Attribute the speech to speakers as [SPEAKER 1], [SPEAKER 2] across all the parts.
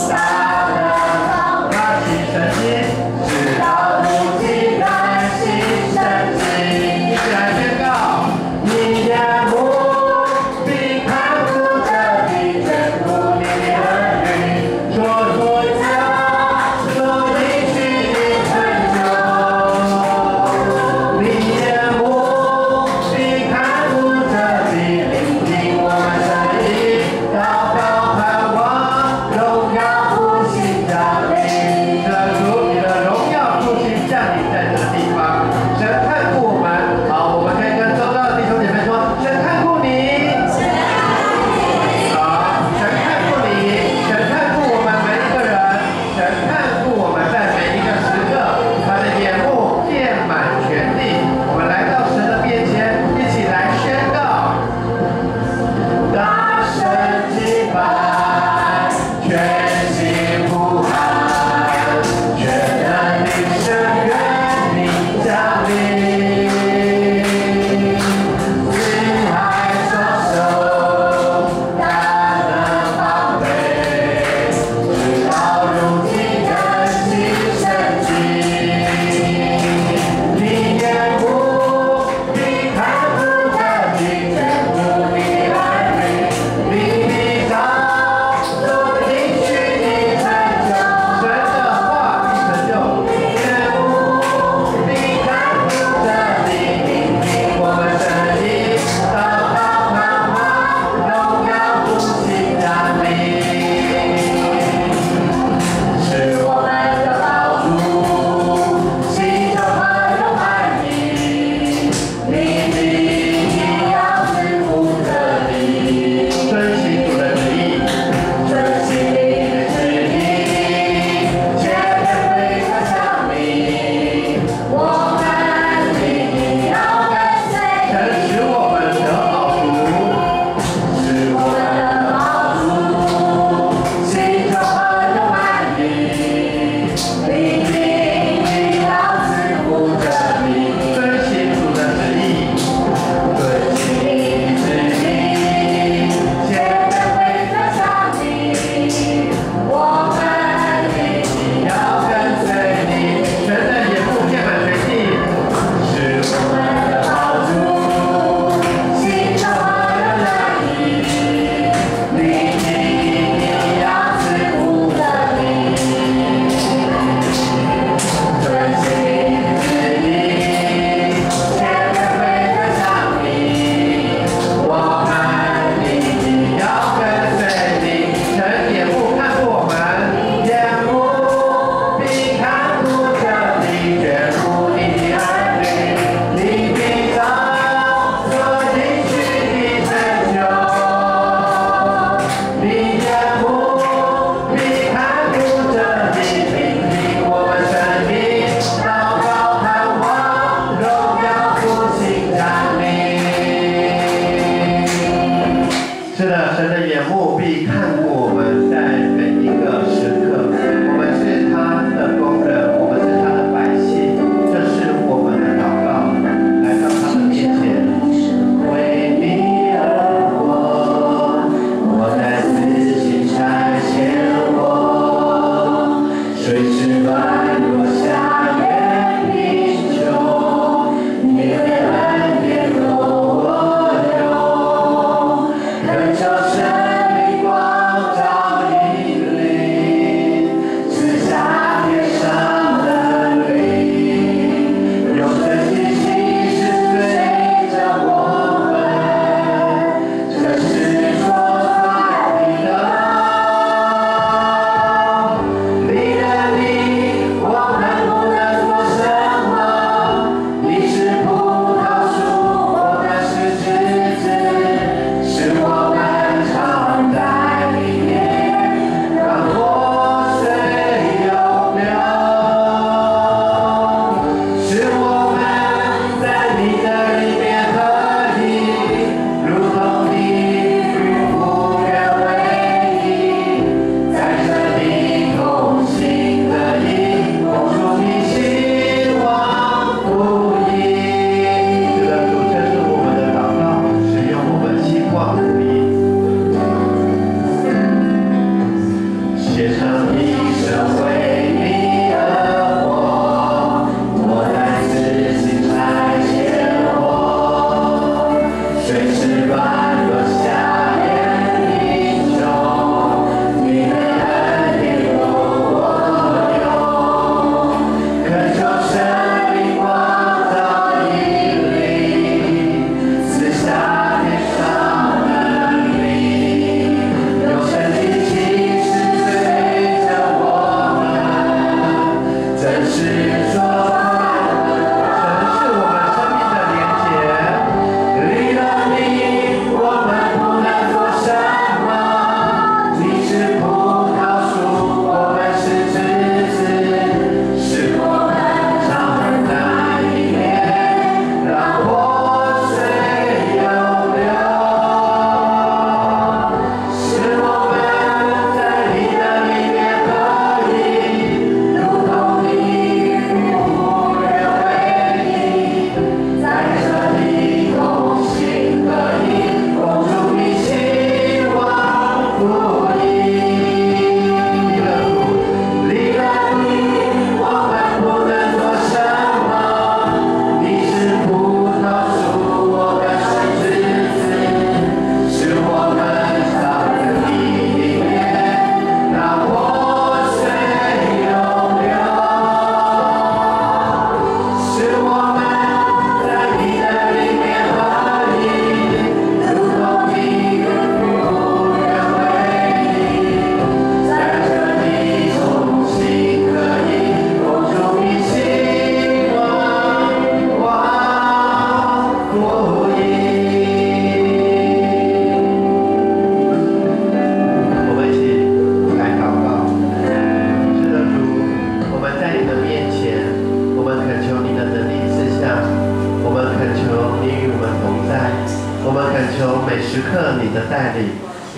[SPEAKER 1] 大的他牺牲心，直到如今甘心深情。一起来宣告，你眼目并看顾着你眷顾你的儿女，说出家所应许的成就。你眼目并看顾着你，聆听我们声音，祷告盼望荣耀。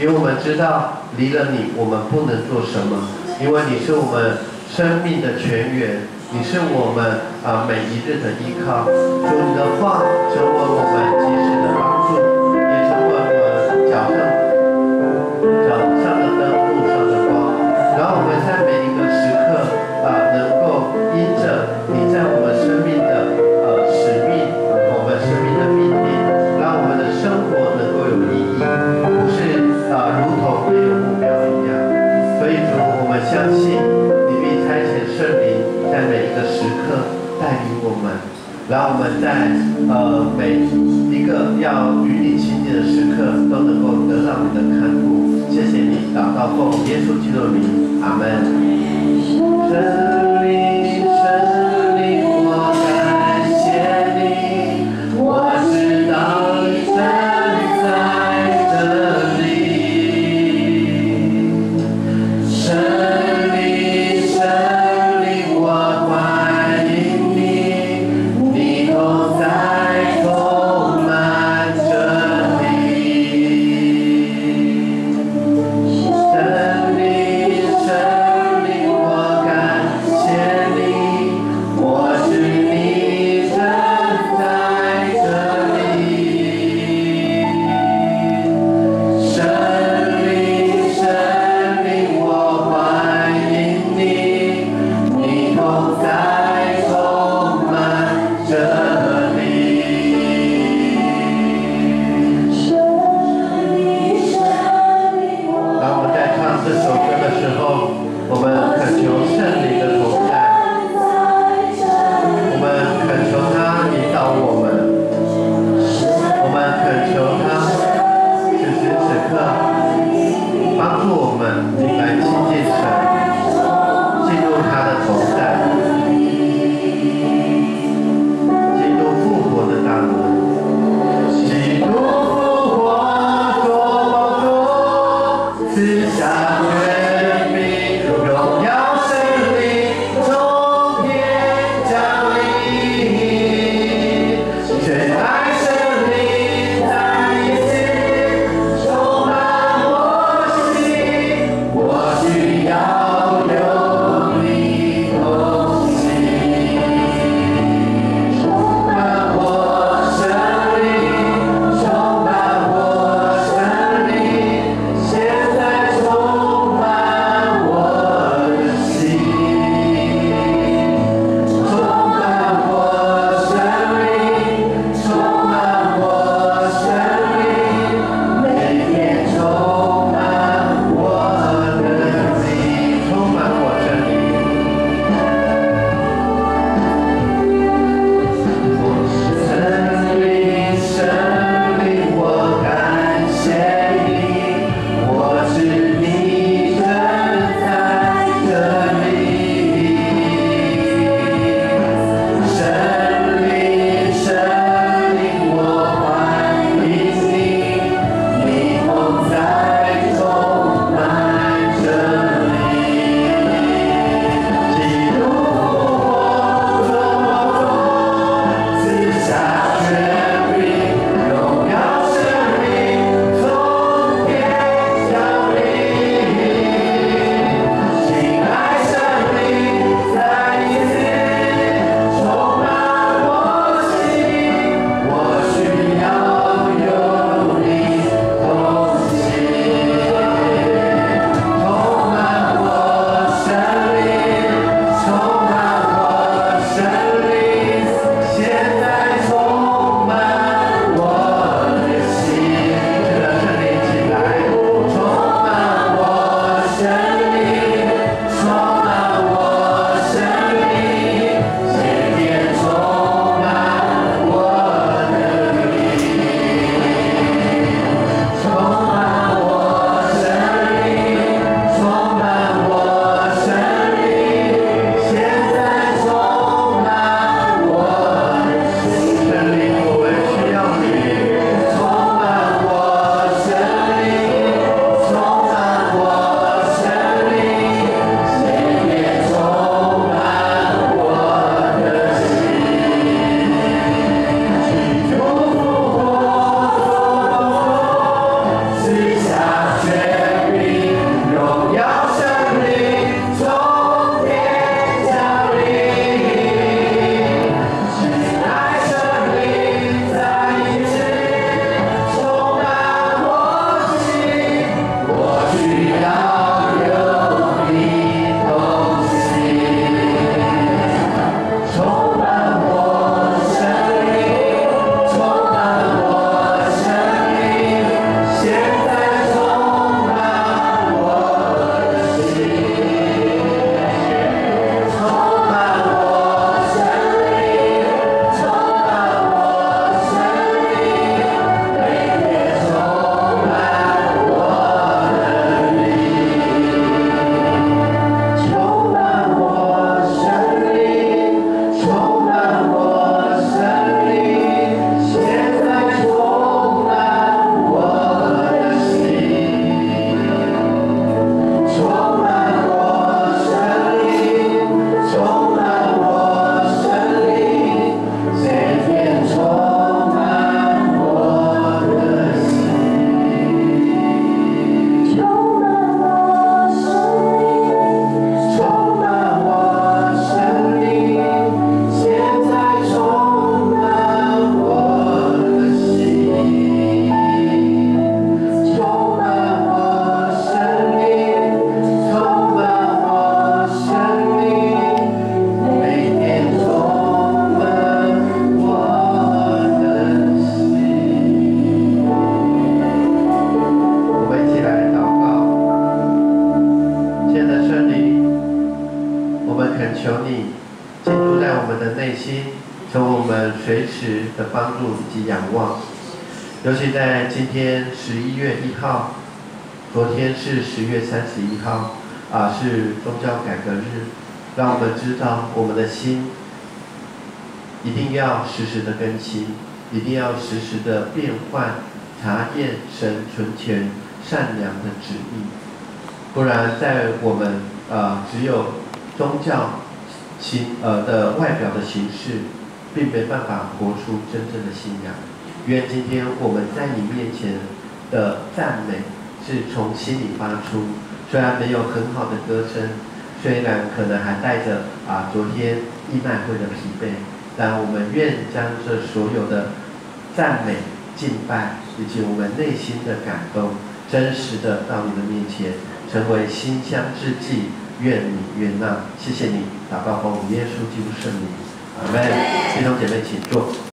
[SPEAKER 1] 因为我们知道离了你，我们不能做什么，因为你是我们生命的泉源，你是我们每一日的依靠。主，你的话成为我们及时的帮助，也成为我们脚上的灯，路上的光。然后我们在每一个时刻能够因着你在我们生命的使命，我们生命的命令，让我们的生活能够有意义，不是如同没有目标一样。所以主，我们相信你必差遣圣灵在每一个时刻带领我们，让我们在每一个要与你亲近的时刻都能够得到你的看顾。谢谢你，祷告奉耶稣基督的名，阿门。圣灵，圣灵，我感谢你，我知道你站在这里。圣灵，圣灵，我欢迎你，你同在充满这里。圣灵，圣灵，我感谢你，我知你站在这里。圣灵，圣灵，我欢迎你，你同在充满这里。当我们在唱这首歌的时候，我们恳求圣灵的同在，我们恳求他引导我们，我们恳求他此时此刻帮助我们来亲近神，进入他的同在，进入复活的大门。基督复活，做宝座，赐下权柄，荣我们恳求你进驻在我们的内心，成为我们随时的帮助以及仰望。尤其在今天11月1号，昨天是10月31号，是宗教改革日，让我们知道我们的心一定要时时的更新，一定要时时的变换，查验神纯全善良的旨意。不然，在我们只有宗教的外表的形式，并没办法活出真正的信仰。愿今天我们在你面前的赞美是从心里发出，虽然没有很好的歌声，虽然可能还带着昨天义卖会的疲惫，但我们愿将这所有的赞美、敬拜以及我们内心的感动，真实的到你的面前，成为馨香之祭。愿你悦纳，谢谢你，祷告奉耶稣基督圣名，阿门。弟兄姐妹，请坐。